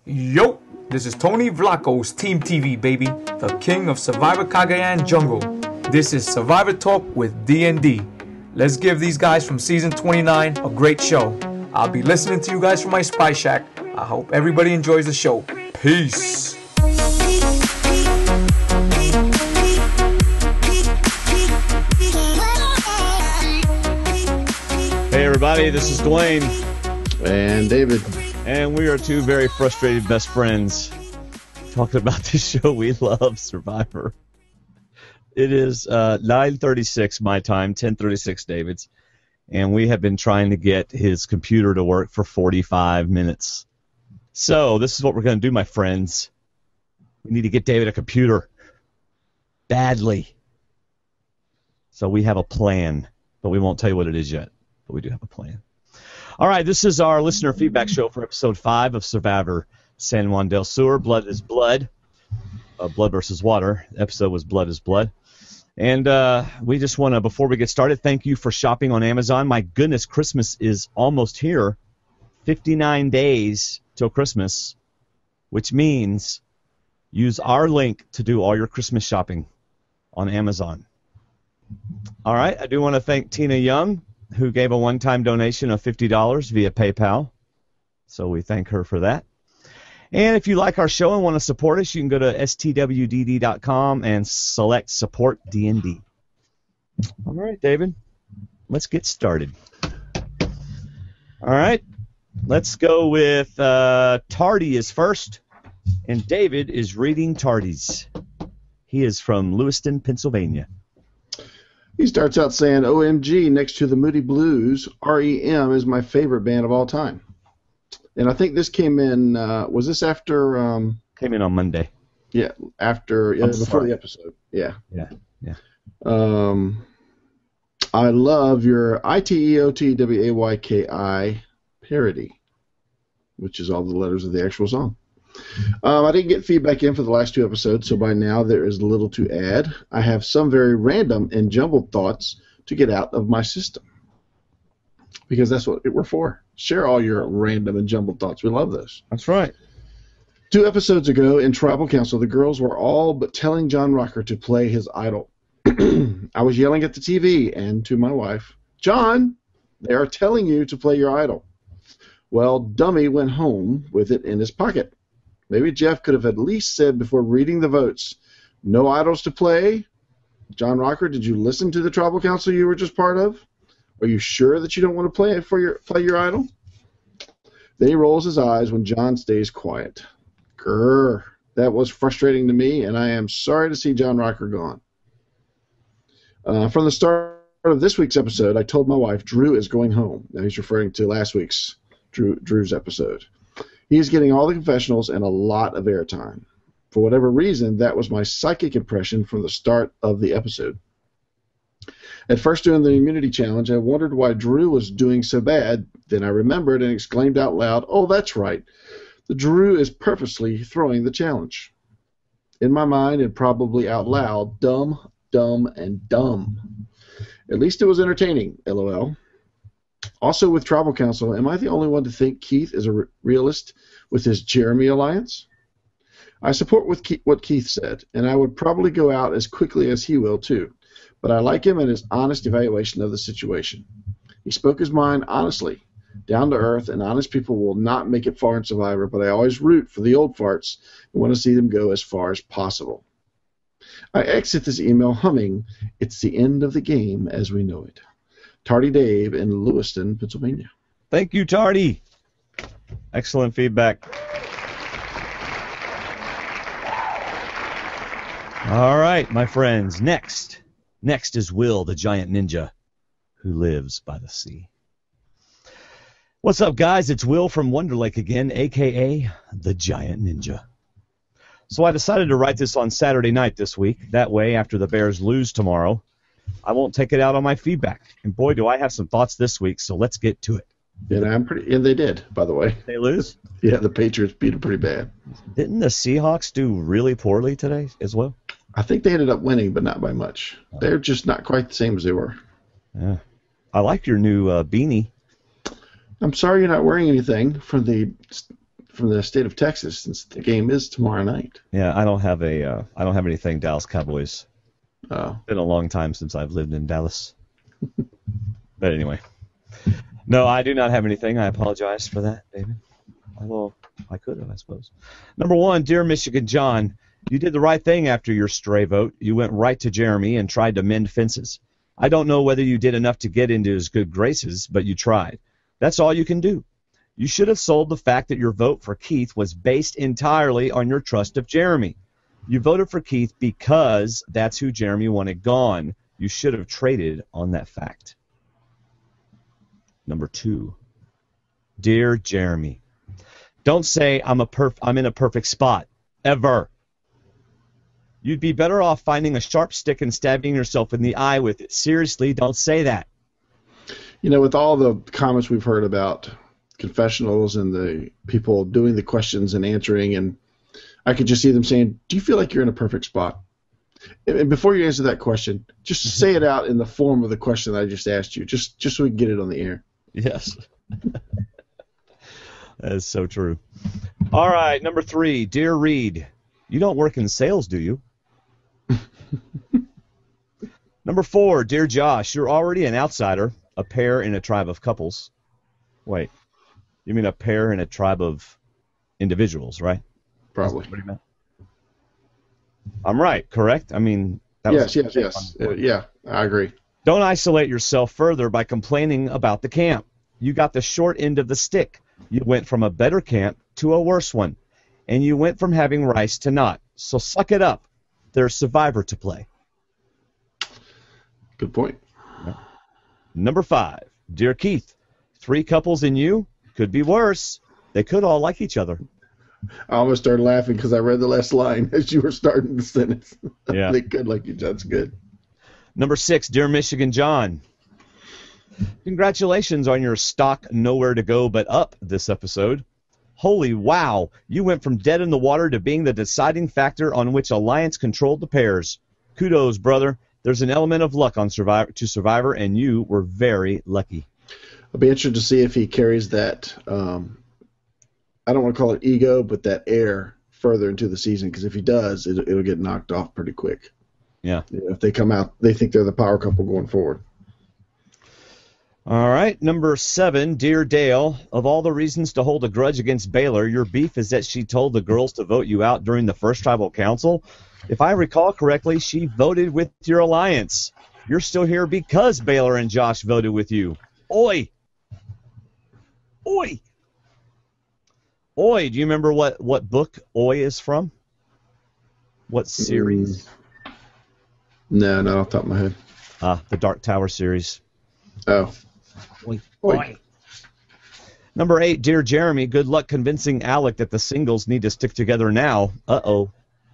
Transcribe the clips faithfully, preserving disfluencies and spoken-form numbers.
Yo, this is Tony Vlaco's Team T V, baby, the king of Survivor Cagayan Jungle. This is Survivor Talk with D and D. Let's give these guys from season twenty-nine a great show. I'll be listening to you guys from my Spy Shack. I hope everybody enjoys the show. Peace. Hey everybody, this is Dwayne. And David. And we are two very frustrated best friends talking about this show we love, Survivor. It is uh, nine thirty-six my time, ten thirty-six David's, and we have been trying to get his computer to work for forty-five minutes. So this is what we're going to do, my friends. We need to get David a computer. Badly. So we have a plan, but we won't tell you what it is yet. But we do have a plan. All right, this is our listener feedback show for episode five of Survivor San Juan del Sur. Blood is Blood. Uh, blood versus Water. The episode was Blood is Blood. And uh, we just want to, before we get started, thank you for shopping on Amazon. My goodness, Christmas is almost here. fifty-nine days till Christmas, which means use our link to do all your Christmas shopping on Amazon. All right, I do want to thank Tina Young, who gave a one-time donation of fifty dollars via PayPal. So we thank her for that. And if you like our show and want to support us, you can go to S T W D D dot com and select Support D and D. All right, David, let's get started. All right, let's go with uh, Tardy is first, and David is reading Tardy's. He is from Lewiston, Pennsylvania. He starts out saying, O M G, next to the Moody Blues, R E M is my favorite band of all time. And I think this came in, uh, was this after? Um, came in on Monday. Yeah, after, yeah, before sorry. the episode. Yeah. Yeah, yeah. Um, I love your I T E O T W A Y K I parody, which is all the letters of the actual song. Um, I didn't get feedback in for the last two episodes, so by now there is little to add. I have some very random and jumbled thoughts to get out of my system, because that's what we're for. Share all your random and jumbled thoughts. We love those. That's right. Two episodes ago in Tribal Council, the girls were all but telling John Rocker to play his idol. I was yelling at the T V and to my wife, John, they are telling you to play your idol. Well, Dummy went home with it in his pocket. Maybe Jeff could have at least said before reading the votes, no idols to play. John Rocker, did you listen to the Tribal Council you were just part of? Are you sure that you don't want to play it for your play your idol? Then he rolls his eyes when John stays quiet. Grr, that was frustrating to me, and I am sorry to see John Rocker gone. Uh, from the start of this week's episode, I told my wife Drew is going home. Now he's referring to last week's Drew, Drew's episode. He is getting all the confessionals and a lot of airtime. For whatever reason, that was my psychic impression from the start of the episode. At first during the immunity challenge, I wondered why Drew was doing so bad. Then I remembered and exclaimed out loud, oh, that's right. The Drew is purposely throwing the challenge. In my mind, and probably out loud, dumb, dumb, and dumb. At least it was entertaining, LOL. Also with Tribal Council, am I the only one to think Keith is a re- realist with his Jeremy alliance? I support with Keith, what Keith said, and I would probably go out as quickly as he will too. But I like him and his honest evaluation of the situation. He spoke his mind honestly, down to earth, and honest people will not make it far in Survivor, but I always root for the old farts and want to see them go as far as possible. I exit this email humming, it's the end of the game as we know it. Tardy Dave in Lewiston, Pennsylvania. Thank you, Tardy. Excellent feedback. All right, my friends. Next. Next is Will, the giant ninja who lives by the sea. What's up, guys? It's Will from Wonder Lake again, a k a the giant ninja. So I decided to write this on Saturday night this week. That way, after the Bears lose tomorrow, I won't take it out on my feedback. And boy, do I have some thoughts this week, so let's get to it. And I'm pretty. And they did, by the way. They lose? Yeah, the Patriots beat them pretty bad. Didn't the Seahawks do really poorly today as well? I think they ended up winning, but not by much. They're just not quite the same as they were. Yeah. I like your new uh, beanie. I'm sorry you're not wearing anything from the from the state of Texas, since the game is tomorrow night. Yeah, I don't have a uh, I don't have anything Dallas Cowboys. Oh. It's been a long time since I've lived in Dallas. But anyway, no, I do not have anything. I apologize for that, David. Although I could have, I suppose. Number one, dear Michigan John, you did the right thing after your stray vote. You went right to Jeremy and tried to mend fences. I don't know whether you did enough to get into his good graces, but you tried. That's all you can do. You should have sold the fact that your vote for Keith was based entirely on your trust of Jeremy. You voted for Keith because that's who Jeremy wanted gone. You should have traded on that fact. Number two, dear Jeremy, don't say I'm a perf- I'm in a perfect spot, ever. You'd be better off finding a sharp stick and stabbing yourself in the eye with it. Seriously, don't say that. You know, with all the comments we've heard about confessionals and the people doing the questions and answering, and I could just see them saying, do you feel like you're in a perfect spot? And before you answer that question, just say it out in the form of the question that I just asked you, just just so we can get it on the air. Yes. That is so true. All right, number three, dear Reed, you don't work in sales, do you? Number four, dear Josh, you're already an outsider, a pair in a tribe of couples. Wait, you mean a pair in a tribe of individuals, right? Probably. What do you mean? I'm right, correct? I mean, that yes, was yes, yes. Uh, yeah, I agree. Don't isolate yourself further by complaining about the camp. You got the short end of the stick. You went from a better camp to a worse one. And you went from having rice to not. So suck it up. There's Survivor to play. Good point. Number five, dear Keith, three couples in you could be worse. They could all like each other. I almost started laughing because I read the last line as you were starting the sentence. Yeah. They could like each other. That's good. Number six, dear Michigan John, congratulations on your stock nowhere to go but up this episode. Holy wow, you went from dead in the water to being the deciding factor on which Alliance controlled the pairs. Kudos, brother. There's an element of luck on Survivor to Survivor, and you were very lucky. I'll be interested to see if he carries that, um, I don't want to call it ego, but that air further into the season, because if he does, it, it'll get knocked off pretty quick. Yeah. You know, if they come out, they think they're the power couple going forward. All right, number seven, dear Dale, of all the reasons to hold a grudge against Baylor, your beef is that she told the girls to vote you out during the first tribal council. If I recall correctly, she voted with your alliance. You're still here because Baylor and Josh voted with you. Oi! Oi! Oi, do you remember what, what book Oi is from? What series? Mm. No, not off the top of my head. Ah, the Dark Tower series. Oh. Oi. Oi. Oi. Number eight, dear Jeremy, good luck convincing Alec that the singles need to stick together now. Uh-oh.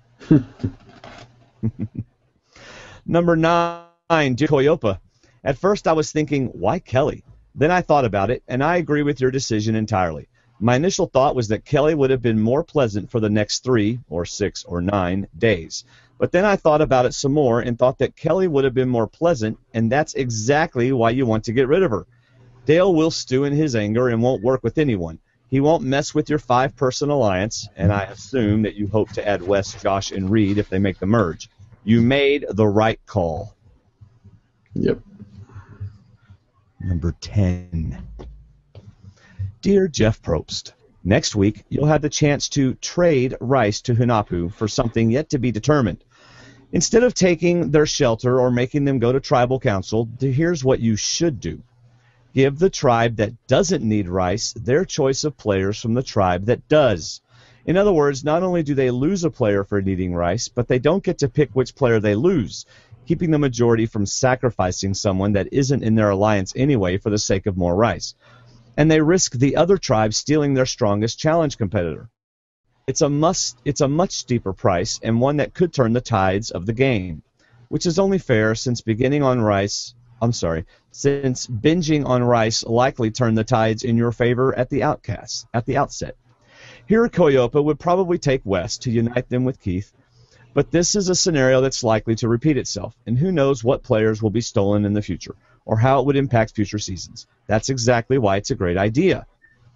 Number nine, dear Koyopa. At first I was thinking, why Kelly? Then I thought about it, and I agree with your decision entirely. My initial thought was that Kelly would have been more pleasant for the next three, or six, or nine days. But then I thought about it some more and thought that Kelly would have been more pleasant, and that's exactly why you want to get rid of her. Dale will stew in his anger and won't work with anyone. He won't mess with your five-person alliance, and I assume that you hope to add Wes, Josh, and Reed if they make the merge. You made the right call. Yep. Number ten. Dear Jeff Probst, next week you'll have the chance to trade Rice to Hunahpu for something yet to be determined. Instead of taking their shelter or making them go to tribal council, here's what you should do. Give the tribe that doesn't need Rice their choice of players from the tribe that does. In other words, not only do they lose a player for needing Rice, but they don't get to pick which player they lose, keeping the majority from sacrificing someone that isn't in their alliance anyway for the sake of more Rice. And they risk the other tribe stealing their strongest challenge competitor. It's a must. It's a much steeper price, and one that could turn the tides of the game, which is only fair since beginning on Rice. I'm sorry, since binging on Rice likely turned the tides in your favor at the outcast at the outset. Here, Koyopa would probably take West to unite them with Keith, but this is a scenario that's likely to repeat itself, and who knows what players will be stolen in the future, or how it would impact future seasons. That's exactly why it's a great idea.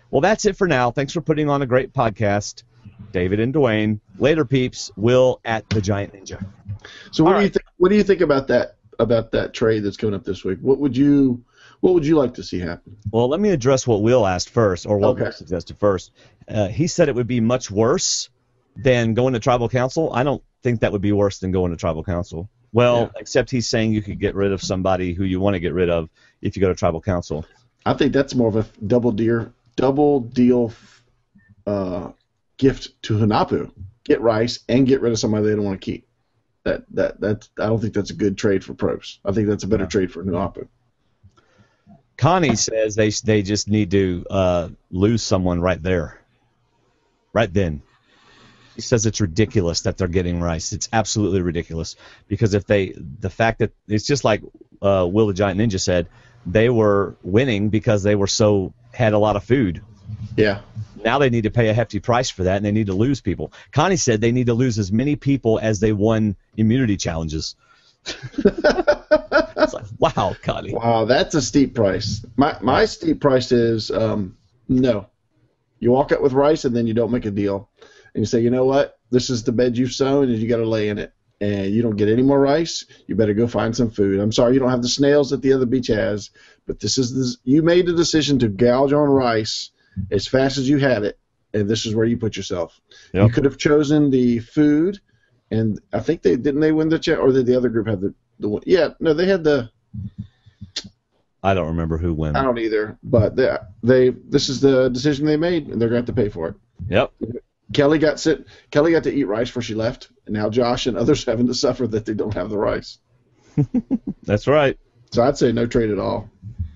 Well, that's it for now. Thanks for putting on a great podcast, David and Dwayne. Later, peeps. Will at the Giant Ninja. So what All do you right. think? What do you think about that? About that trade that's coming up this week? What would you What would you like to see happen? Well, let me address what Will asked first, or what Okay. Will suggested first. Uh, he said it would be much worse than going to tribal council. I don't think that would be worse than going to tribal council. Well, Yeah. except he's saying you could get rid of somebody who you want to get rid of if you go to tribal council. I think that's more of a double deal, double deal uh, gift to Hanapu. Get Rice and get rid of somebody they don't want to keep. That that that I don't think that's a good trade for Probst. I think that's a better Yeah. trade for Hanapu. Connie says they they just need to uh, lose someone right there, right then. She says it's ridiculous that they're getting Rice. It's absolutely ridiculous because if they, the fact that it's just like uh, Will the Giant Ninja said, they were winning because they were so had a lot of food. Yeah. Now they need to pay a hefty price for that, and they need to lose people. Connie said they need to lose as many people as they won immunity challenges. It's like, wow, Connie. Wow, that's a steep price. My my steep price is um, no. You walk out with Rice and then you don't make a deal, and you say, you know what, this is the bed you've sown and you got to lay in it, and you don't get any more rice. You better go find some food. I'm sorry you don't have the snails that the other beach has, but this is this, you made the decision to gouge on rice as fast as you had it, and this is where you put yourself. Yep. You could have chosen the food, and I think they didn't they win the cha- or did the other group have the the one? Yeah, no, they had the. I don't remember who won. I don't either, but they, they this is the decision they made, and they're going to have to pay for it. Yep. Kelly got sit. Kelly got to eat rice before she left, and now Josh and others having to suffer that they don't have the rice. That's right. So I'd say no trade at all.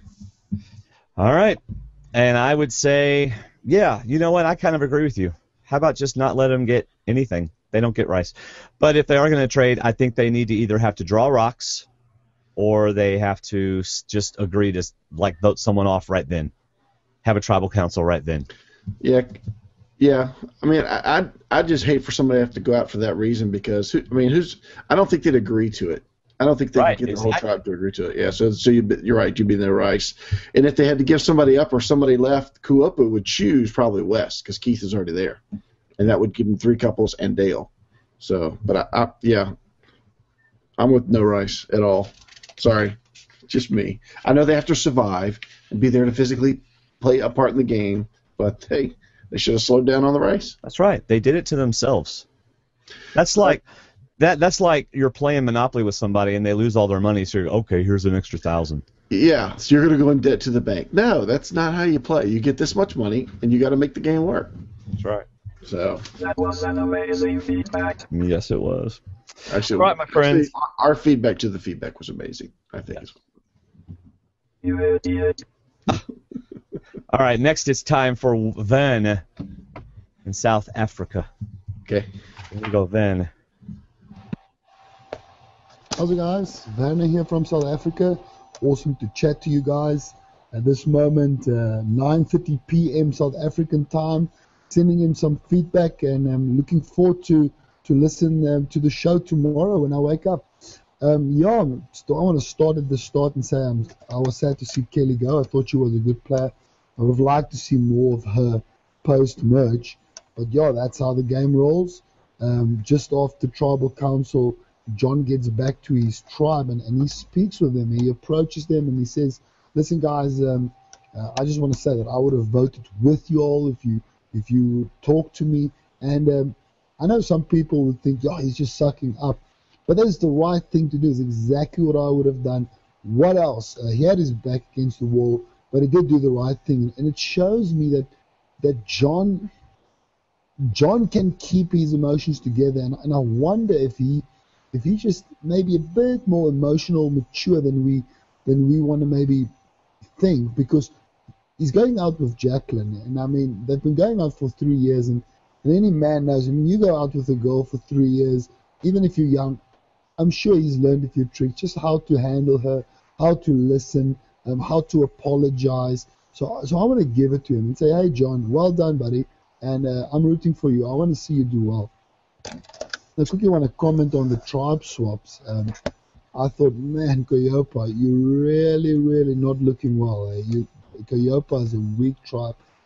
All right. And I would say, yeah, you know what? I kind of agree with you. How about just not let them get anything? They don't get Rice. But if they are going to trade, I think they need to either have to draw rocks or they have to s- just agree to, like, vote someone off right then. Have a tribal council right then. Yeah, yeah. I mean, I I I just hate for somebody to have to go out for that reason because who, I mean, who's? I don't think they'd agree to it. I don't think they Right, could get the whole exactly. tribe to agree to it. Yeah, so so you you're right. You'd be in their rice, and if they had to give somebody up or somebody left, Kuopu would choose probably West because Keith is already there, and that would give them three couples and Dale. So, but I, I yeah, I'm with no rice at all. Sorry, just me. I know they have to survive and be there to physically play a part in the game, but hey, they should have slowed down on the rice. That's right. They did it to themselves. That's like that. That's like you're playing Monopoly with somebody and they lose all their money. So you're, okay, here's an extra thousand. Yeah, so you're going to go in debt to the bank. No, that's not how you play. You get this much money, and you got to make the game work. That's right. So, That was an amazing feedback. Yes, it was. actually, Right, my friends. actually, our feedback to the feedback was amazing, I think. You idiot. All right, next it's time for Ven in South Africa. Okay. Here we go, Ven. How's it, guys? Werner here from South Africa. Awesome to chat to you guys at this moment, uh, nine thirty p.m. South African time. Sending him some feedback, and I'm looking forward to to listen um, to the show tomorrow when I wake up. Um, yeah, st- I want to start at the start and say I'm, I was sad to see Kelly go. I thought she was a good player. I would have liked to see more of her post-merge. But yeah, that's how the game rolls. Um, just after Tribal Council, John gets back to his tribe and, and he speaks with them. He approaches them and he says, listen, guys, um, uh, I just want to say that I would have voted with you all if you if you talk to me. And um, I know some people would think, yeah, he's just sucking up. But that is the right thing to do. It's exactly what I would have done. What else? Uh, he had his back against the wall, but he did do the right thing. And it shows me that that John John can keep his emotions together. And, and I wonder if he if he's just maybe a bit more emotional, mature than we than we want to maybe think, because he's going out with Jacqueline, and I mean they've been going out for three years, and, and any man knows. I mean, you go out with a girl for three years, even if you're young, I'm sure he's learned a few tricks, just how to handle her, how to listen, um, how to apologize. So, so I want to give it to him and say, hey, John, well done, buddy, and uh, I'm rooting for you. I want to see you do well. I quickly want to comment on the tribe swaps. Um, I thought, man, Koyopa, you're really, really not looking well. Eh? You, Koyopa is a weak tribe.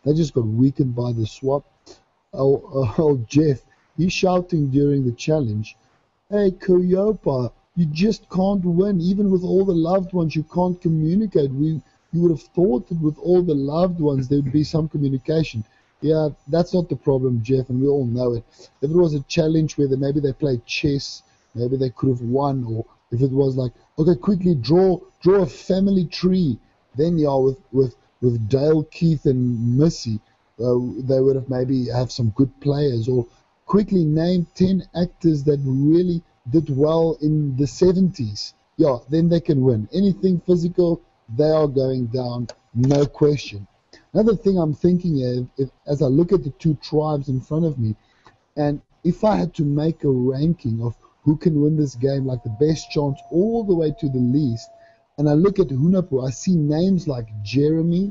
They just got weakened by the swap. Oh, oh Jeff, he's shouting during the challenge, "Hey, Koyopa, you just can't win. Even with all the loved ones, you can't communicate. We, you would have thought that with all the loved ones, there would be some communication." Yeah, that's not the problem, Jeff, and we all know it. If it was a challenge where they, maybe they played chess, maybe they could have won, or if it was like, okay, quickly draw draw a family tree, then yeah, with with, with Dale, Keith, and Missy, uh, they would have maybe have some good players, or quickly name ten actors that really did well in the seventies. Yeah, then they can win. Anything physical, they are going down, no question. Another thing I'm thinking of, if, as I look at the two tribes in front of me, and if I had to make a ranking of who can win this game, like the best chance all the way to the least, and I look at Hunahpu, I see names like Jeremy,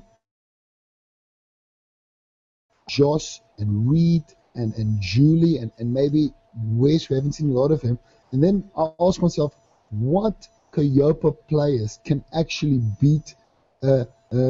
Josh, and Reed, and, and Julie, and, and maybe Wes, we haven't seen a lot of him. And then I ask myself, what Koyopa players can actually beat uh, uh,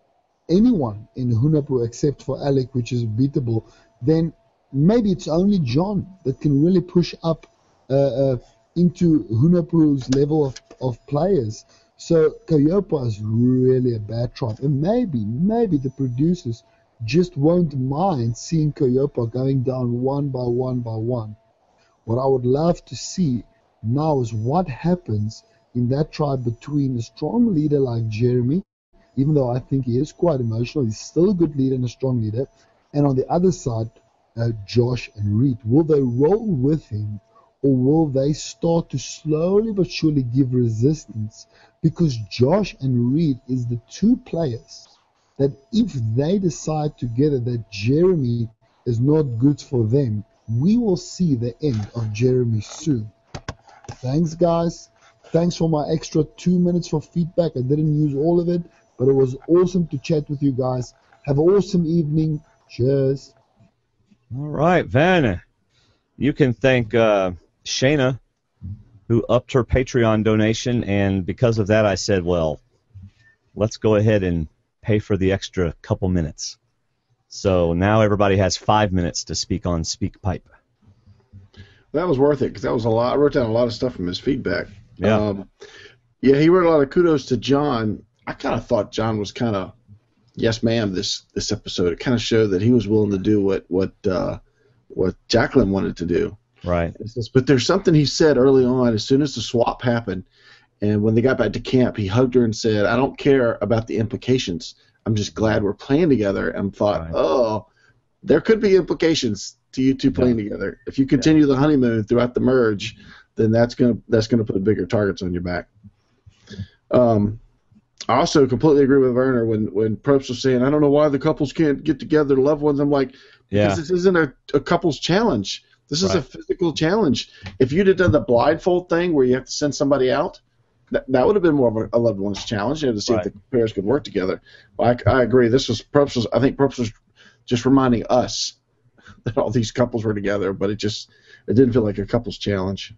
anyone in Hunahpu except for Alec, which is beatable? Then maybe it's only John that can really push up uh, uh, into Hunahpu's level of, of players. So Koyopa is really a bad tribe. And maybe, maybe the producers just won't mind seeing Koyopa going down one by one by one. What I would love to see now is what happens in that tribe between a strong leader like Jeremy, even though I think he is quite emotional, he's still a good leader and a strong leader, and on the other side, uh, Josh and Reed. Will they roll with him, or will they start to slowly but surely give resistance? Because Josh and Reed is the two players that if they decide together that Jeremy is not good for them, we will see the end of Jeremy soon. Thanks, guys. Thanks for my extra two minutes for feedback. I didn't use all of it, but it was awesome to chat with you guys. Have an awesome evening. Cheers. All right, Van. You can thank uh, Shayna, who upped her Patreon donation, and because of that I said, well, let's go ahead and pay for the extra couple minutes. So now everybody has five minutes to speak on SpeakPipe. That was worth it, because that was a lot. I wrote down a lot of stuff from his feedback. Yeah. Um, yeah, he wrote a lot of kudos to John. I kind of thought John was kind of yes, ma'am. This this episode, it kind of showed that he was willing to do what what uh, what Jacqueline wanted to do. Right. But there's something he said early on, as soon as the swap happened, and when they got back to camp, he hugged her and said, "I don't care about the implications. I'm just glad we're playing together." And thought, right. oh, there could be implications to you two playing yeah. together. If you continue yeah. the honeymoon throughout the merge, then that's gonna that's gonna put bigger targets on your back. Um, I also completely agree with Werner when when Probst was saying, "I don't know why the couples can't get together, loved ones." I'm like, yeah. because this isn't a, a couples challenge. This is right. a physical challenge. If you'd have done the blindfold thing where you have to send somebody out, that, that would have been more of a, a loved ones challenge. You had to see right. if the pairs could work together. Well, I, I agree. This was Probst was. I think Probst was just reminding us that all these couples were together, but it just it didn't feel like a couples challenge.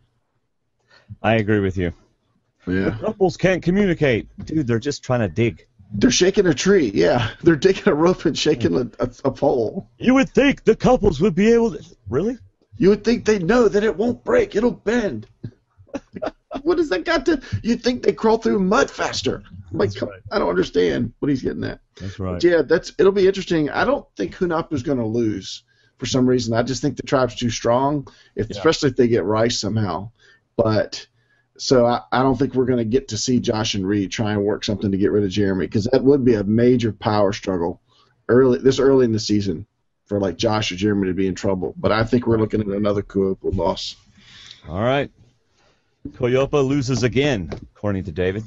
I agree with you. Yeah. The couples can't communicate. Dude, they're just trying to dig. They're shaking a tree, yeah. They're digging a rope and shaking a, a, a pole. You would think the couples would be able to... Really? You would think they'd know that it won't break. It'll bend. What has that got to... You'd think they crawl through mud faster. I'm like, right. I don't understand what he's getting at. That's right. But yeah, that's it'll be interesting. I don't think Hunahpu's going to lose for some reason. I just think the tribe's too strong, if, yeah. especially if they get Rice somehow. But... So I, I don't think we're going to get to see Josh and Reed try and work something to get rid of Jeremy, because that would be a major power struggle early this early in the season for like Josh or Jeremy to be in trouble. But I think we're looking at another Koyopa loss. All right. Koyopa loses again, according to David.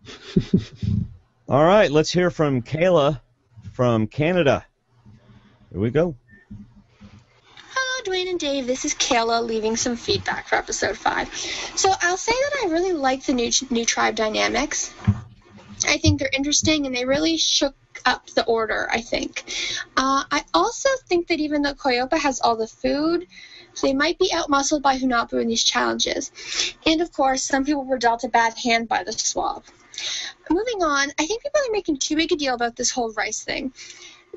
All right, let's hear from Kayla from Canada. Here we go. Dwayne and Dave, this is Kayla leaving some feedback for episode five. So I'll say that I really like the new new tribe dynamics. I think they're interesting, and they really shook up the order, I think. Uh, I also think that even though Koyopa has all the food, they might be outmuscled by Hunahpu in these challenges. And, of course, some people were dealt a bad hand by the swab. Moving on, I think people are making too big a deal about this whole Rice thing.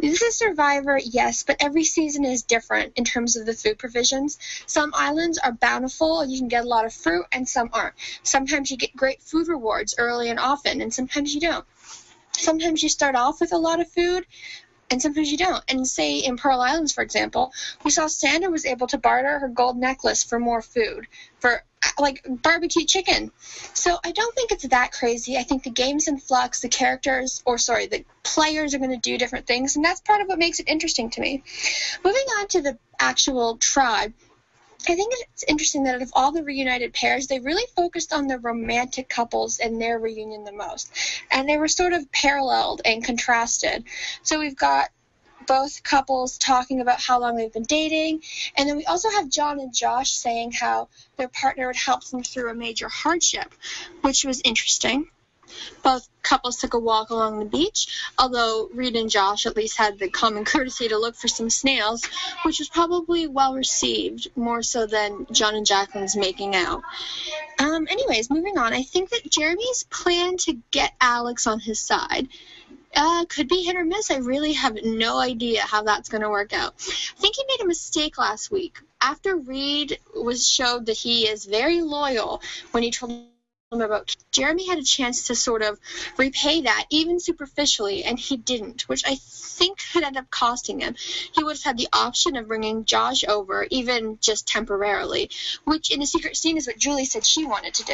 This is Survivor, yes, but every season is different in terms of the food provisions. Some islands are bountiful and you can get a lot of fruit, and some aren't. Sometimes you get great food rewards early and often, and sometimes you don't. Sometimes you start off with a lot of food, and sometimes you don't. And say in Pearl Islands, for example, we saw Sandra was able to barter her gold necklace for more food, for like barbecue chicken. So I don't think it's that crazy. I think the game's in flux, the characters, or sorry, the players are going to do different things, and that's part of what makes it interesting to me. Moving on to the actual tribe, I think it's interesting that out of all the reunited pairs, they really focused on the romantic couples and their reunion the most. And they were sort of paralleled and contrasted. So we've got both couples talking about how long they've been dating. And then we also have John and Josh saying how their partner would help them through a major hardship, which was interesting. Both couples took a walk along the beach, although Reed and Josh at least had the common courtesy to look for some snails, which was probably well received, more so than John and Jacqueline's making out. Um, anyways, moving on, I think that Jeremy's plan to get Alex on his side uh, could be hit or miss. I really have no idea how that's going to work out. I think he made a mistake last week. After Reed was showed that he is very loyal when he told about Jeremy had a chance to sort of repay that, even superficially, and he didn't, which I think could end up costing him. He would have had the option of bringing Josh over, even just temporarily, which in a secret scene is what Julie said she wanted to do.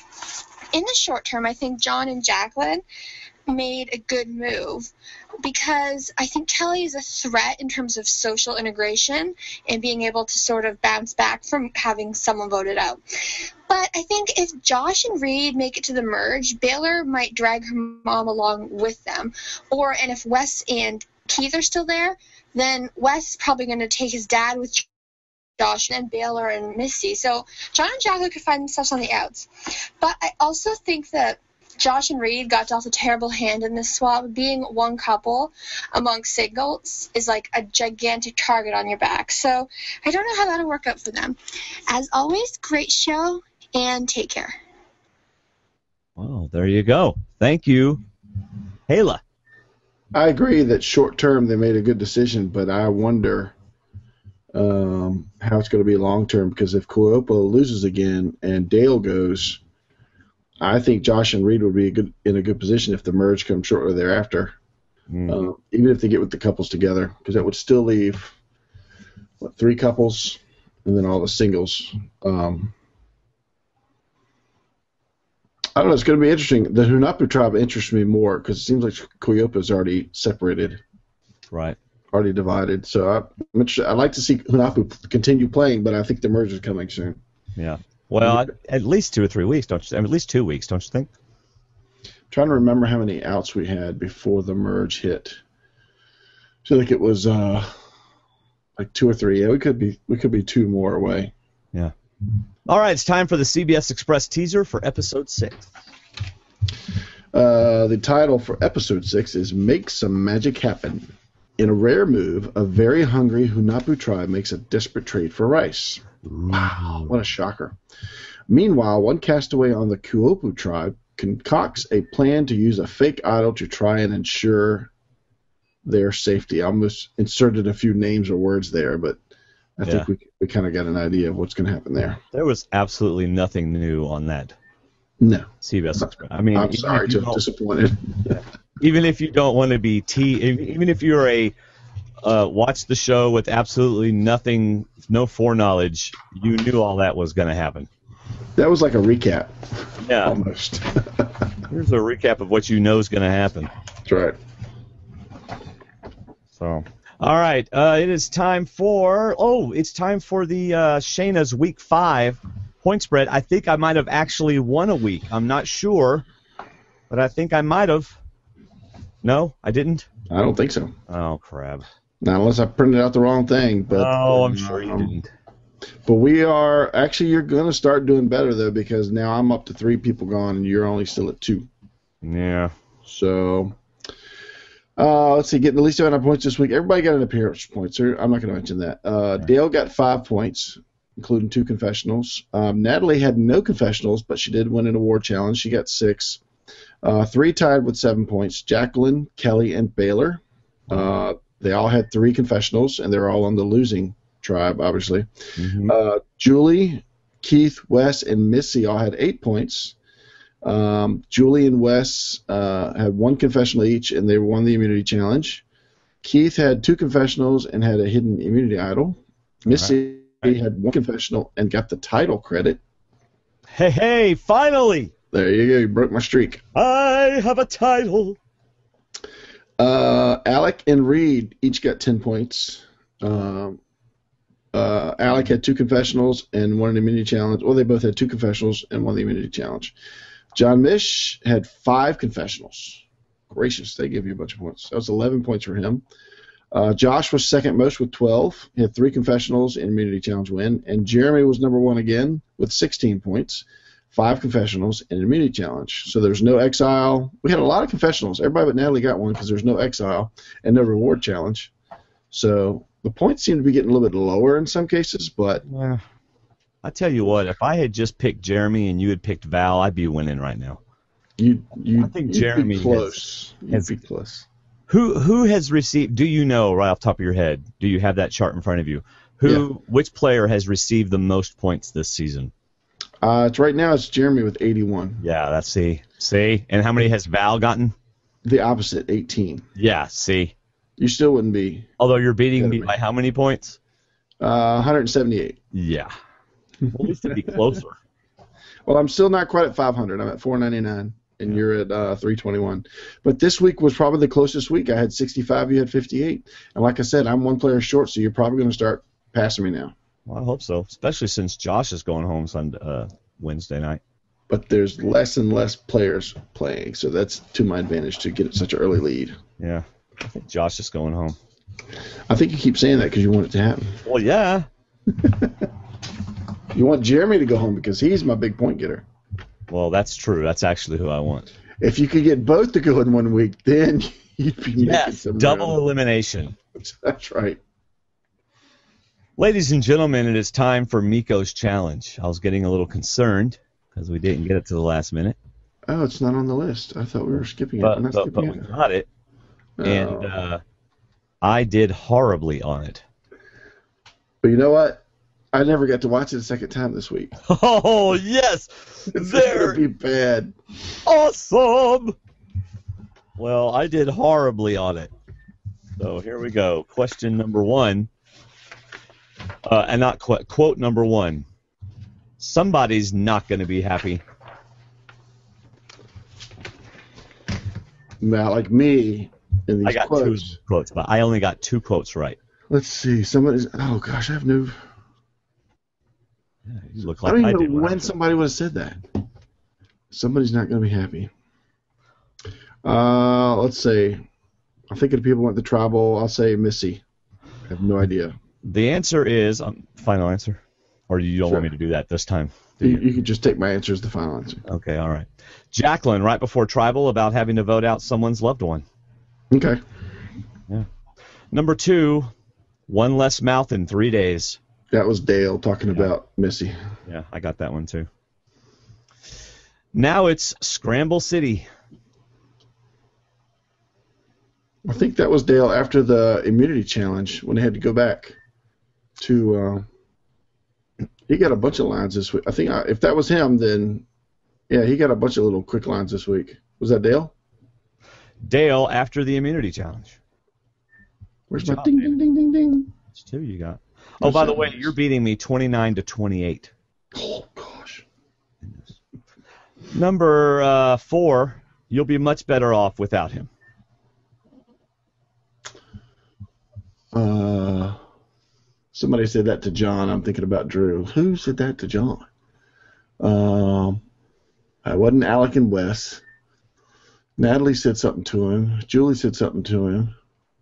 In the short term, I think John and Jacqueline made a good move, because I think Kelly is a threat in terms of social integration and being able to sort of bounce back from having someone voted out. But I think if Josh and Reed make it to the merge, Baylor might drag her mom along with them. Or, and if Wes and Keith are still there, then Wes is probably going to take his dad with Josh and then Baylor and Missy. So John and Jacqueline could find themselves on the outs. But I also think that Josh and Reed got dealt a terrible hand in this swap. Being one couple among singles is like a gigantic target on your back. So I don't know how that'll work out for them. As always, great show, and take care. Well, there you go. Thank you. Hayla. I agree that short term they made a good decision, but I wonder um, how it's going to be long term, because if Kuopa loses again and Dale goes, I think Josh and Reed would be a good, in a good position if the merge comes shortly thereafter, mm. uh, even if they get with the couples together, because that would still leave, what, three couples and then all the singles. Um, I don't know. It's going to be interesting. The Hunahpu tribe interests me more because it seems like Kuopa is already separated. Right. Already divided. So I, I'm interested. I'd like to see Hunahpu continue playing, but I think the merge is coming soon. Yeah. Well, at least two or three weeks, don't you? I mean, at least two weeks, don't you think? I'm trying to remember how many outs we had before the merge hit. I feel like it was uh, like two or three. Yeah, we could be we could be two more away. Yeah. All right, it's time for the C B S Express teaser for episode six. Uh, the title for episode six is "Make Some Magic Happen." In a rare move, a very hungry Hunahpu tribe makes a desperate trade for rice. Wow, what a shocker. Meanwhile, one castaway on the Kuopu tribe concocts a plan to use a fake idol to try and ensure their safety. I almost inserted a few names or words there, but I yeah. think we we kind of got an idea of what's going to happen there. There was absolutely nothing new on that. No. C B S Express. I mean, I'm sorry to have disappointed. Yeah. Even if you don't want to be T, even if you're a uh, watch the show with absolutely nothing, no foreknowledge, you knew all that was going to happen. That was like a recap. Yeah. Almost. Here's a recap of what you know is going to happen. That's right. So, all right, uh, it is time for oh, it's time for the uh, Shayna's Week Five point spread. I think I might have actually won a week. I'm not sure, but I think I might have. No, I didn't. I don't think so. Oh crap! Not unless I printed out the wrong thing. But oh, I'm sure um, you didn't. But we are actually. You're going to start doing better though, because now I'm up to three people gone, and you're only still at two. Yeah. So. Uh, let's see, getting the least amount of points this week. Everybody got an appearance point, sir. I'm not going to mention that. Uh, right. Dale got five points, including two confessionals. Um, Natalie had no confessionals, but she did win an award challenge. She got six. Uh, three tied with seven points. Jacqueline, Kelly, and Baylor. Uh, They all had three confessionals, and they're all on the losing tribe, obviously. Mm-hmm. Uh, Julie, Keith, Wes, and Missy all had eight points. Um, Julie and Wes uh, had one confessional each, and they won the immunity challenge. Keith had two confessionals and had a hidden immunity idol. Missy right. had one confessional and got the title credit. Hey, hey, finally! There you go. You broke my streak. I have a title. Uh, Alec and Reed each got ten points. Um, uh, Alec had two confessionals and won an immunity challenge. Well, they both had two confessionals and won the immunity challenge. John Mish had five confessionals. Gracious, they give you a bunch of points. That was eleven points for him. Uh, Josh was second most with twelve. He had three confessionals and immunity challenge win. And Jeremy was number one again with sixteen points, five confessionals, and an immunity challenge. So there's no exile. We had a lot of confessionals. Everybody but Natalie got one because there's no exile and no reward challenge. So the points seem to be getting a little bit lower in some cases, but Yeah. I tell you what, if I had just picked Jeremy and you had picked Val, I'd be winning right now. you you I think you'd Jeremy be close. You'd has- be close. Who who has received? Do you know right off the top of your head? Do you have that chart in front of you? Who which player has received the most points this season? Uh, it's right now it's Jeremy with eighty-one. Yeah, that's see see. And how many has Val gotten? The opposite, eighteen. Yeah, see. You still wouldn't be Although you're beating me Better by how many points? uh, one hundred seventy-eight. Yeah. Well, at least it'd be closer. Well, I'm still not quite at five hundred. I'm at four ninety-nine, and you're at uh, three twenty-one. But this week was probably the closest week. I had sixty-five, you had fifty-eight. And like I said, I'm one player short, so you're probably going to start passing me now. Well, I hope so, especially since Josh is going home Sunday, uh, Wednesday night. But there's less and less players playing, so that's to my advantage to get such an early lead. Yeah, I think Josh is going home. I think you keep saying that because you want it to happen. Well, yeah. You want Jeremy to go home because he's my big point getter. Well, that's true. That's actually who I want. If you could get both to go in one week, then you'd be making Yes, some double room. elimination. That's right. Ladies and gentlemen, it is time for Miko's challenge. I was getting a little concerned because we didn't get it to the last minute, Oh, it's not on the list. I thought we were skipping it. but We're not but, but skipping we it. got it, and Oh. uh, I did horribly on it. But you know what? I never got to watch it a second time this week. Oh yes, It's there, gonna be bad. awesome. Well, I did horribly on it. So here we go. Question number one, uh, and not qu- quote number one. Somebody's not going to be happy. Now, like me in these I got quotes. two quotes, but I only got two quotes right. Let's see. Somebody's. Oh gosh, I have no. Yeah, you look I like don't I, even did know when I when was- somebody would have said that. Somebody's not going to be happy. Uh, let's see. I'm thinking people went the tribal. I'll say Missy. I have no idea. The answer is um, final answer, or you don't Sure. want me to do that this time? Do You, you? you can just take my answer as the final answer. Okay, all right. Jacqueline, right before tribal, about having to vote out someone's loved one. Okay. Number two, one less mouth in three days. That was Dale talking about Missy. Yeah, I got that one too. Now it's Scramble City. I think that was Dale after the immunity challenge when they had to go back to. Uh, he got a bunch of lines this week. I think I, if that was him, then yeah, he got a bunch of little quick lines this week. Was that Dale? Dale after the immunity challenge. Where's Good my job, ding man. ding ding ding ding? That's two you got. Oh, by the way, you're beating me twenty-nine to twenty-eight. Oh gosh. Number uh, four, you'll be much better off without him. Uh, somebody said that to John. I'm thinking about Drew. Who said that to John? Um, it wasn't Alec and Wes. Natalie said something to him. Julie said something to him.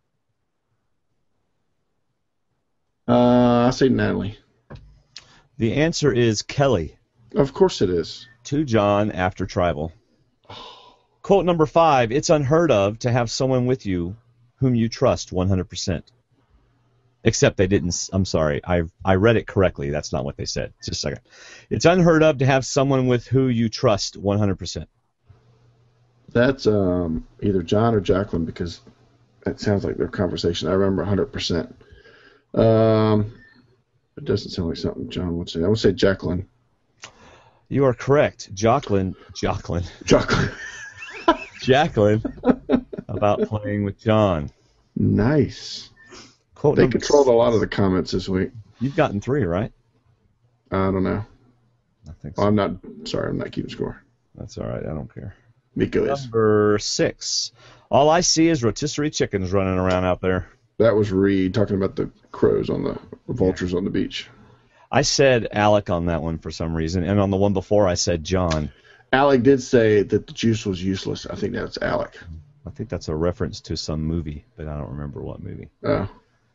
Uh, I say Natalie. The answer is Kelly. Of course it is. To John after tribal. Quote number five, it's unheard of to have someone with you whom you trust one hundred percent. Except they didn't, s- I'm sorry, I I read it correctly. That's not what they said. Just a second. It's unheard of to have someone with who you trust one hundred percent. That's um, either John or Jacqueline because That sounds like their conversation. I remember one hundred percent. Um, it doesn't sound like something John would say. I would say Jacqueline. You are correct. Jacqueline. Jacqueline. Jacqueline. Jacqueline. About playing with John. Nice. Quote They number controlled a lot of the comments this week. You've gotten three, right? I don't know. I think Oh, so. I'm not. Sorry, I'm not keeping score. That's all right. I don't care. Miko is. Number six. All I see is rotisserie chickens running around out there. That was Reed talking about the crows on the vultures on the beach. I said Alec on that one for some reason, and on the one before I said John. Alec did say that the juice was useless. I think that's Alec. I think that's a reference to some movie, but I don't remember what movie. Oh.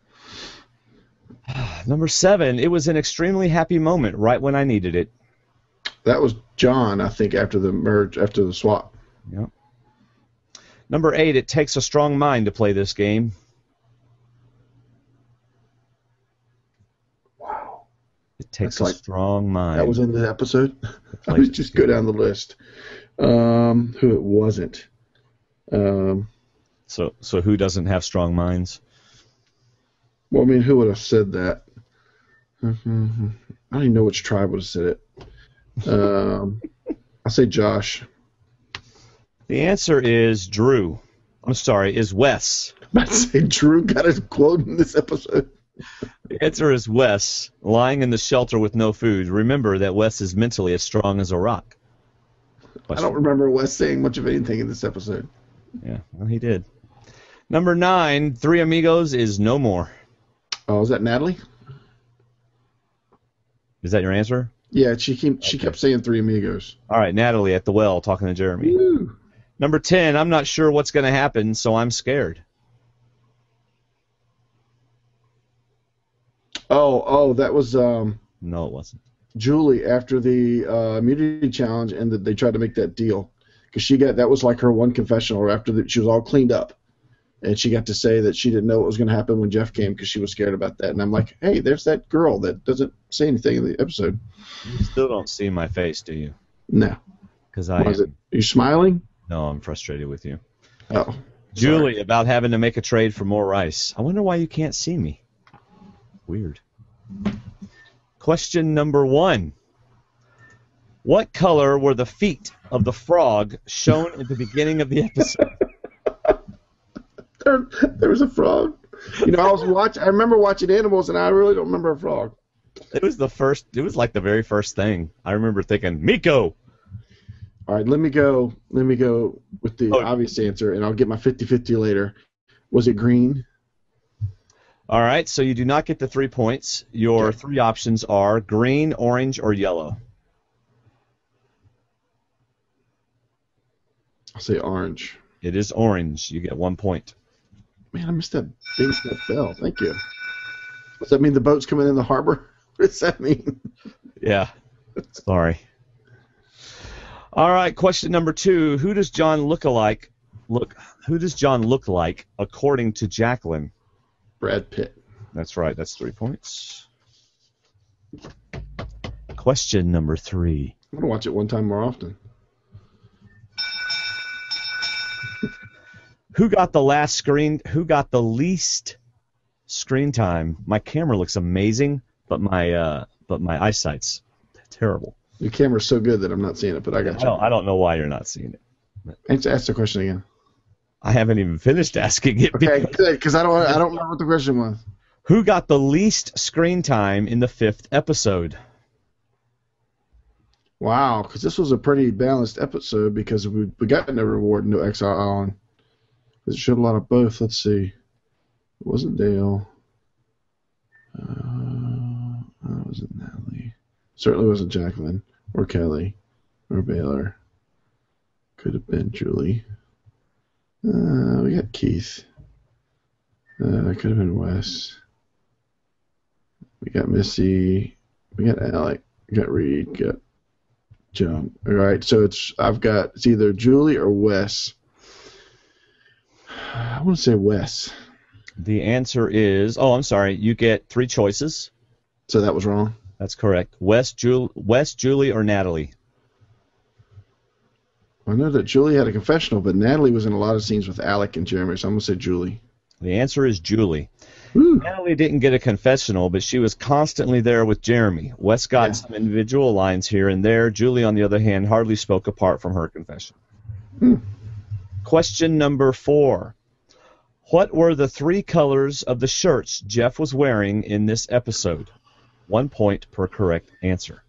Number seven. It was an extremely happy moment right when I needed it. That was John, I think, after the merge, after the swap. Yep. Number eight. It takes a strong mind to play this game. Wow. It takes That's a like- strong mind. That was in the episode? I plays was just go down the list. Um, who it wasn't. Um, So, so who doesn't have strong minds? well, I mean, who would have said that? I don't even know which tribe would have said it. Um, I'll say Josh. The answer is Drew. I'm sorry, is Wes. I'm about to say Drew got his quote in this episode. The answer is Wes, lying in the shelter with no food. Remember that Wes is mentally as strong as a rock. I don't remember Wes saying much of anything in this episode. Yeah, well, he did. Number nine, Three Amigos is no more. Oh, is that Natalie? Is that your answer? Yeah, she kept, she Okay. kept saying Three Amigos. All right, Natalie at the well talking to Jeremy. Woo. Number ten, I'm not sure what's going to happen, so I'm scared. Oh, oh, that was um, No, it wasn't. Julie after the uh, immunity challenge, and that they tried to make that deal because she got that was like her one confessional after the, she was all cleaned up, and she got to say that she didn't know what was going to happen when Jeff came because she was scared about that. And I'm like, hey, there's that girl that doesn't say anything in the episode. You still don't see my face, do you? No, Because I why is it? am. Are you smiling? No, I'm frustrated with you. Oh, Julie, about having to make a trade for more rice. I wonder why you can't see me. Weird. Question number one. What color were the feet of the frog shown at the beginning of the episode? there, there was a frog. You know, I was watch. I remember watching animals, and I really don't remember a frog. It was the first. It was like the very first thing. I remember thinking, Miko. All right, let me go. Let me go with the Oh. obvious answer, and I'll get my fifty-fifty later. Was it green? All right, so you do not get the three points. Your Okay. three options are green, orange, or yellow. I'll say orange. It is orange. You get one point. Man, I missed that big that bell. Thank you. Does that mean the boat's coming in the harbor? What does that mean? Yeah. Sorry. All right, question number two. Who does John look alike? Look, who does John look like according to Jacqueline? Brad Pitt. That's right. That's three points. Question number three. I'm gonna watch it one time more often. Who got the last screen? Who got the least screen time? My camera looks amazing, but my uh, but my eyesight's terrible. Your camera's so good that I'm not seeing it, but I I got you. don't, I don't know why you're not seeing it. Ask, ask the question again. I haven't even finished asking it. Okay, good, because I don't I don't remember what the question was. Who got the least screen time in the fifth episode? Wow, because this was a pretty balanced episode because we we got no reward, no exile on. It showed a lot of both. Let's see. It wasn't Dale. Uh, it wasn't Natalie. Certainly wasn't Jacqueline or Kelly or Baylor. Could have been Julie. Uh, we got Keith. Uh, could have been Wes. We got Missy. We got Alec. We got Reed. Got Joan. All right, so it's I've got it's either Julie or Wes. I want to say Wes. The answer is, oh, I'm sorry, you get three choices. So that was wrong. That's correct. Wes, Jul- Wes, Julie, or Natalie? I know that Julie had a confessional, but Natalie was in a lot of scenes with Alec and Jeremy, so I'm going to say Julie. The answer is Julie. Woo. Natalie didn't get a confessional, but she was constantly there with Jeremy. Wes got Yeah. some individual lines here and there. Julie, on the other hand, hardly spoke apart from her confession. Hmm. Question number four. What were the three colors of the shirts Jeff was wearing in this episode? One point per correct answer.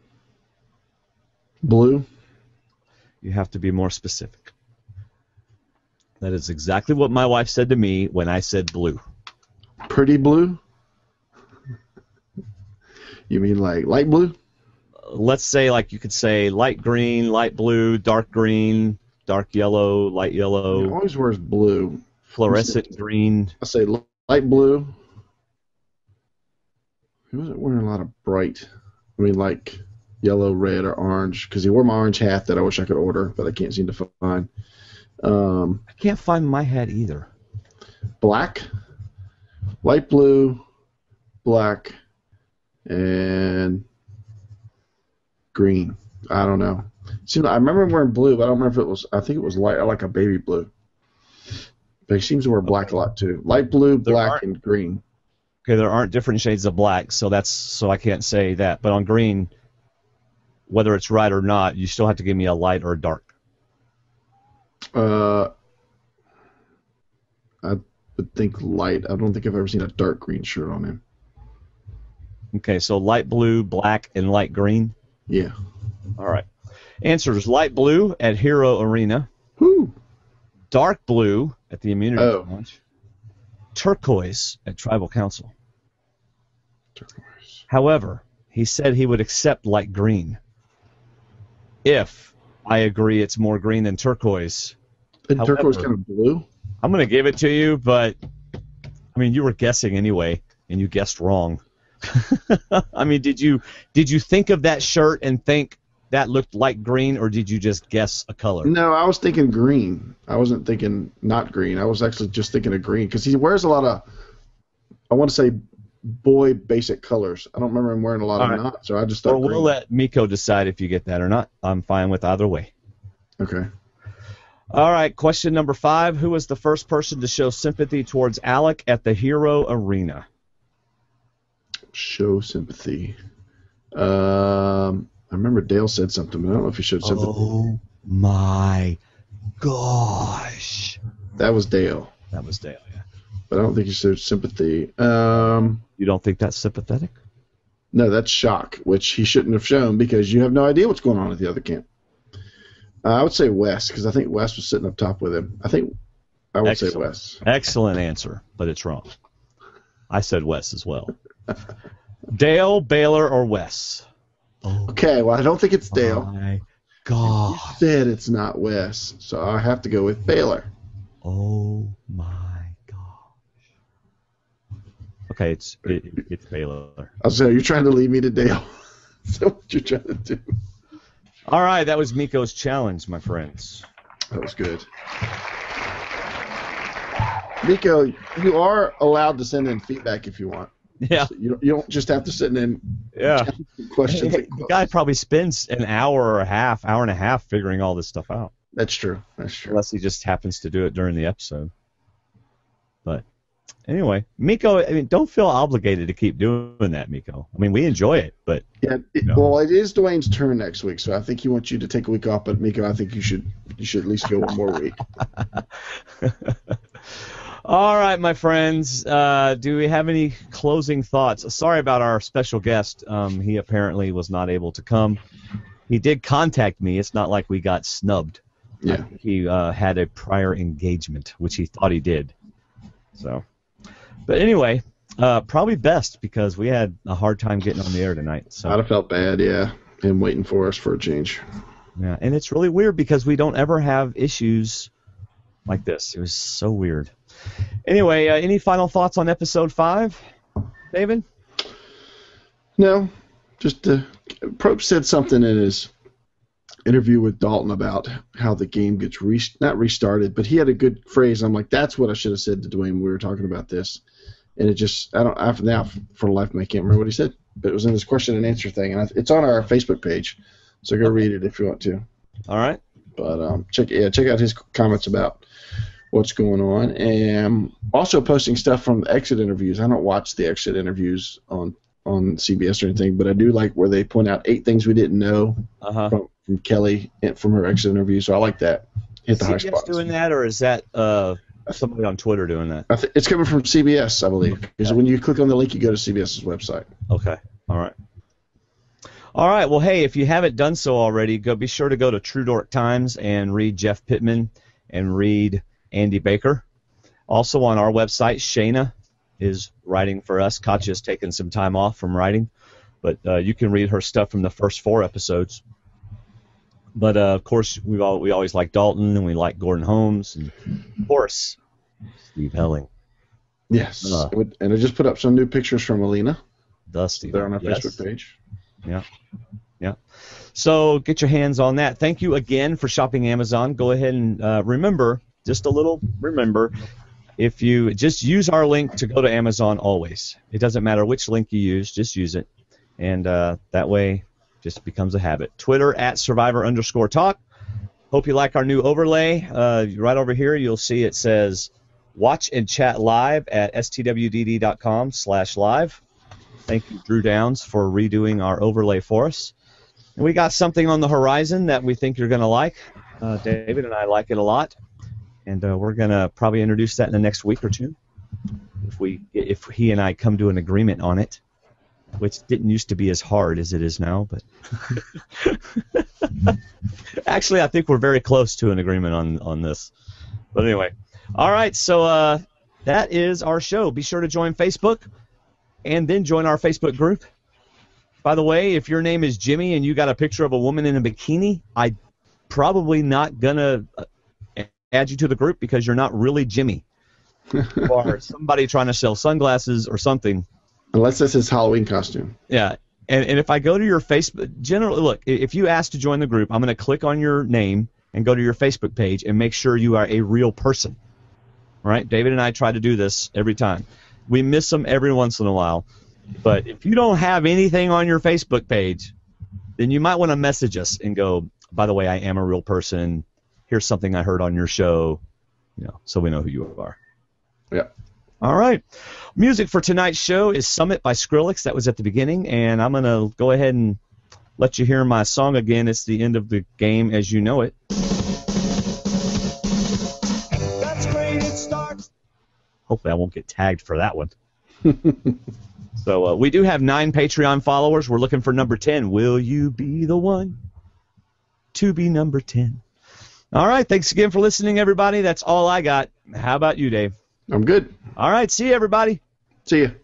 Blue. You have to be more specific. That is exactly what my wife said to me when I said blue. Pretty blue. You mean like light blue? Let's say, like, you could say light green, light blue, dark green, dark yellow, light He yellow, always wears blue. fluorescent green. I say li- light blue. He wasn't wearing a lot of bright. I mean, like yellow, red, or orange. Because he wore my orange hat that I wish I could order, but I can't seem to find. Um, I can't find my hat either. black, light blue, black, and green. I don't know. Seemed, I remember him wearing blue, but I don't remember if it was. I think it was light, like a baby blue. But he seems to wear black a lot too. Light blue, There black, aren't- and green. Okay, there aren't different shades of black, so that's so I can't say that. But on green, whether it's right or not, you still have to give me a light or a dark. Uh, I would think light. I don't think I've ever seen a dark green shirt on him. Okay, so light blue, black, and light green. Yeah. All right. Answers: light blue at Hero Arena, Whoo. dark blue at the Immunity Oh. Challenge, turquoise at Tribal Council. However, he said he would accept light green if I agree it's more green than turquoise. And turquoise However- kind of blue. I'm going to give it to you, but I mean, you were guessing anyway, and you guessed wrong. I mean, did you did you think of that shirt and think that looked light green, or did you just guess a color? No, I was thinking green. I wasn't thinking not green. I was actually just thinking of green because he wears a lot of, I want to say, boy basic colors. I don't remember him wearing a lot All of right. not, so I just thought Or we'll green. let Miko decide if you get that or not. I'm fine with either way. Okay. All right, question number five. Who was the first person to show sympathy towards Alec at the Hero Arena? Show sympathy. Um, I remember Dale said something, but I don't know if he showed sympathy. Oh, my gosh. That was Dale, That was Dale, yeah. but I don't think he showed sympathy. Um, You don't think that's sympathetic? no, that's shock, which he shouldn't have shown because you have no idea what's going on at the other camp. Uh, I would say Wes because I think Wes was sitting up top with him. I think I would say Excellent. Wes. Excellent answer, but it's wrong. I said Wes as well. Dale, Baylor, or Wes? Oh, Okay, well, I don't think it's Dale. my You God. said it's not Wes, so I have to go with Baylor. Oh, my gosh. Okay, it's it, it's Baylor. I was saying, you're trying to lead me to Dale. Is that what you're trying to do? All right, that was Miko's challenge, my friends. That was good. Nico, you are allowed to send in feedback if you want. Yeah, You don't, you don't just have to send in yeah. questions. Hey, the guy probably spends an hour or a half, hour and a half figuring all this stuff out. That's true. That's true. Unless he just happens to do it during the episode. But anyway, Miko, I mean, don't feel obligated to keep doing that, Miko. I mean, we enjoy it, but Yeah. It, No. Well, it is Dwayne's turn next week, so I think he wants you to take a week off. But Miko, I think you should you should at least go one more week. all right, my friends. Uh, do we have any closing thoughts? Sorry about our special guest. Um, he apparently was not able to come. He did contact me. It's not like we got snubbed. Yeah. He uh, had a prior engagement, which he thought he did. So, but anyway, uh, probably best because we had a hard time getting on the air tonight. So. I'd have felt bad. Yeah. Him waiting for us for a change. Yeah, and it's really weird because we don't ever have issues like this. It was so weird. Anyway, uh, any final thoughts on episode five, David? No, just uh, Probst said something in his interview with Dalton about how the game gets re- not restarted, but he had a good phrase. I'm like, that's what I should have said to Dwayne when we were talking about this. And it just, I don't, I, now for the life of me, I can't remember what he said, but it was in his question and answer thing, and I, it's on our Facebook page, so go read it if you want to. All right. But um, check, yeah, check out his comments about what's going on, and also posting stuff from the exit interviews. I don't watch the exit interviews on, on C B S or anything, but I do like where they point out eight things we didn't know Uh-huh. from, from Kelly and from her exit interview. So I like that. Hit the Is high C B S spots. doing that, or is that uh, somebody on Twitter doing that? I th- it's coming from C B S, I believe, because when you click on the link, you go to CBS's website. Okay. All right. All right. Well, hey, if you haven't done so already, go be sure to go to True Dork Times and read Jeff Pittman and read Andy Baker. Also on our website, Shayna is writing for us. Katya's taken some time off from writing, but uh, you can read her stuff from the first four episodes. But uh, of course, we all we always like Dalton, and we like Gordon Holmes, and of course, Steve Helling. Yes, Uh. It would- and I just put up some new pictures from Alina. The Steve. They're on our Yes. Facebook page. Yeah. Yeah. So get your hands on that. Thank you again for shopping Amazon. Go ahead and uh, remember, just a little remember, if you just use our link to go to Amazon always. It doesn't matter which link you use, just use it. And uh, that way just becomes a habit. Twitter at Survivor underscore talk. Hope you like our new overlay. Uh, right over here you'll see it says watch and chat live at stwdd.com slash live. Thank you, Drew Downs, for redoing our overlay for us. And we got something on the horizon that we think you're going to like. Uh, David and I like it a lot, and uh, we're going to probably introduce that in the next week or two, if we, if he and I come to an agreement on it, which didn't used to be as hard as it is now. But actually, I think we're very close to an agreement on on this. But anyway, all right. So uh, that is our show. Be sure to join Facebook. And then join our Facebook group. By the way, if your name is Jimmy and you got a picture of a woman in a bikini, I'm probably not going to add you to the group because you're not really Jimmy. Or somebody trying to sell sunglasses or something. Unless that's his Halloween costume. Yeah. And, and if I go to your Facebook, generally, look, if you ask to join the group, I'm going to click on your name and go to your Facebook page and make sure you are a real person. All right? David and I try to do this every time. We miss them every once in a while. But if you don't have anything on your Facebook page, then you might want to message us and go, by the way, I am a real person. Here's something I heard on your show, you know, so we know who you are. Yeah. All right. Music for tonight's show is Summit by Skrillex. That was at the beginning, and I'm going to go ahead and let you hear my song again. It's the end of the game as you know it. That's great, it starts. Hopefully I won't get tagged for that one. So uh, we do have nine Patreon followers. We're looking for number ten. Will you be the one to be number ten? All right. Thanks again for listening, everybody. That's all I got. How about you, Dave? I'm good. All right. See you, everybody. See ya.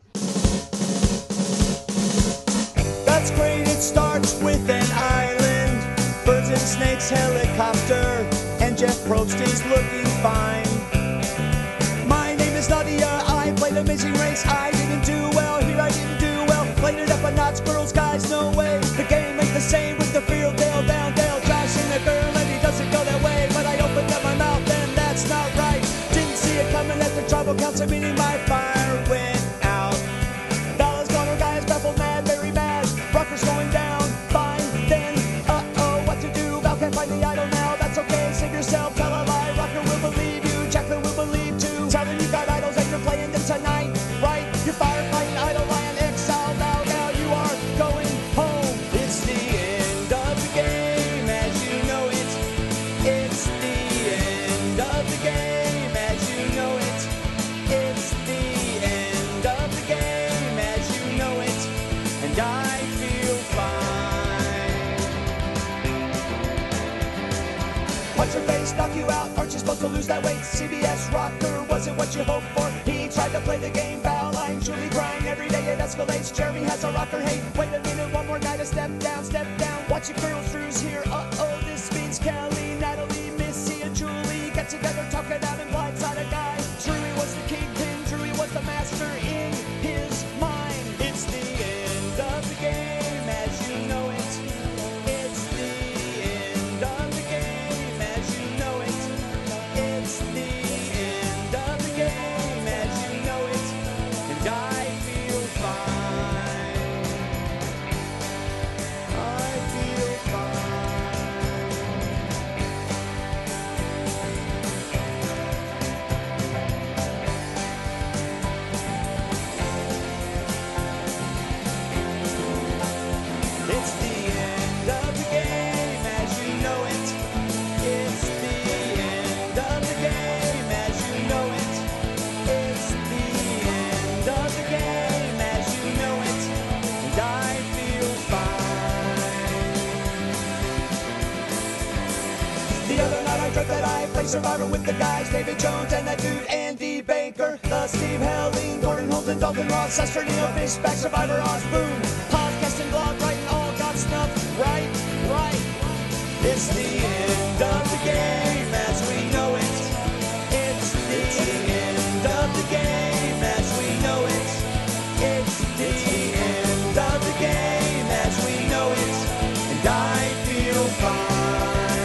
That's great, it starts with an island, birds and snakes, helicopter, and Jeff Probst is looking fine. My name is Nadia, I played Amazing Race, I didn't do well, here I didn't do well, played it up a notch, girls, guys, no way, the game ain't the same with the field, Dale, down, Dale, Josh and the girl, and he doesn't go that way, but I opened up my mouth and that's not right, didn't see it coming at the tribal council meeting, my fire went out. Dallas Gunner guys baffled, mad, very mad. Rockers going down, fine, then, uh-oh, what to do? Val can't find the idol now, that's okay, save yourself, tell a lie. Rocker will believe you, Jacqueline will believe too. Tell them you got idols and you're playing them tonight, right? You're firefighting idol, lion, exile, now, now you are going home. It's the end of the game, as you know it. It's the end of the game, as you know it. It's the end of the game, as you know it, and I feel fine. Punch your face, knock you out, aren't you supposed to lose that weight? C B S Rocker wasn't what you hoped for. He tried to play the game, foul line, truly crying every day it escalates. Jeremy has a rocker hate. Wait a minute, one more night, a step down, step down. Watch your girls, Drew's here. Uh-oh, this means Kelly, Natalie, Missy, and Julie get together, talk it out, and blindside a guy. Drewy was the kingpin, Drewy was the master in his mind. It's the end of the game, as you know it. It's the end of the game, as you know it. It's the end of the game, as you know it. And I feel fine. I feel fine. Survivor with the guys, David Jones and that dude Andy Baker, the Steve Helling, Gordon Holton, Dalton Ross, Sester Neil Fishback, Survivor Osbourne, podcast and blog writing all got snuff, right, right. It's the end of the game as we know it. It's the end of the game as we know it. It's the end of the game as we know it. And I feel fine.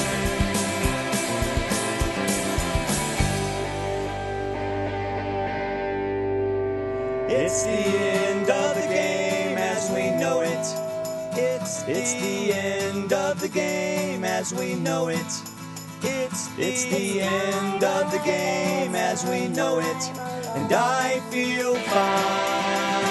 It's the end of the game as we know it. It's it's the end of the game as we know it. It's it's the end of the game as we know it. And I feel fine.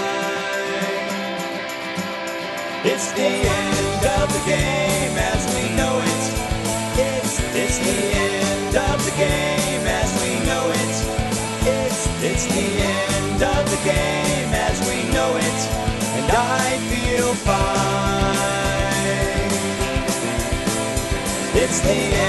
It's the end of the game as we know it. It's it's the end of the game as we know it. It's it's the end of the game as we know it. And I feel fine. It's the